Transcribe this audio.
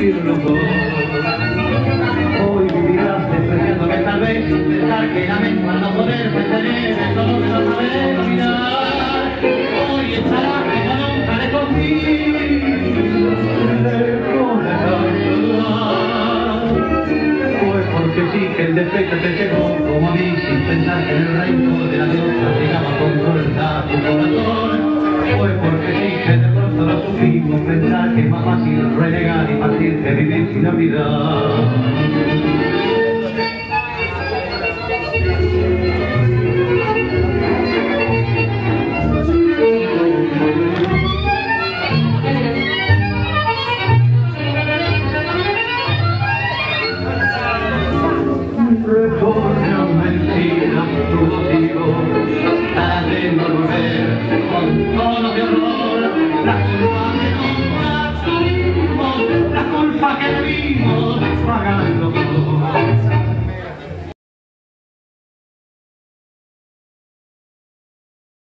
vivir los dos. Hoy vivirás despreciando que tal vez pensar que lamento al no poder mantener el dolor de no saber olvidar. Hoy estarás como nunca lejos mío, lejos de callar. Fue porque sí que el defecto te llegó como a mí, sin pensar que en el reino de la diosa llegaba con fuerza a tu corazón. Fue porque sí que de pronto lo supimos pensar que es más fácil renegar y partir que vivir sin olvidar. Retorno mentira, tu motivo, para de no volver, con tono de horror, la culpa que nos asumimos, la culpa que vivimos, pagando